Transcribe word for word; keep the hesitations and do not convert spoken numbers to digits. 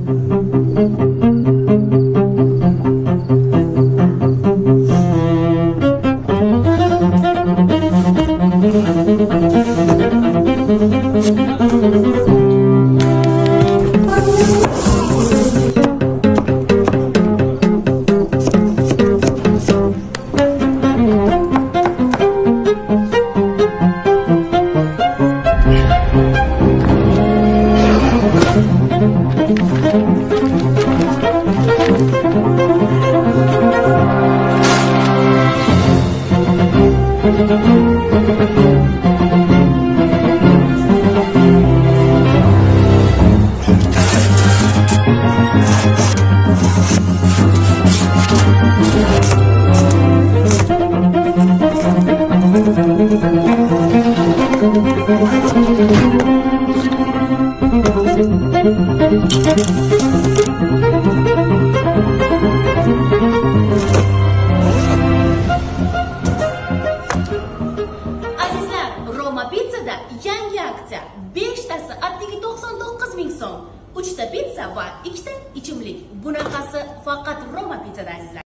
Azizlar, Roma Pizza'da yangi aksiya. beshtasi atigi to'qson to'qqiz ming so'm. uchta pizza va ikkita ichimlik. Bunaqasi faqat Roma Pizza'da azizlar.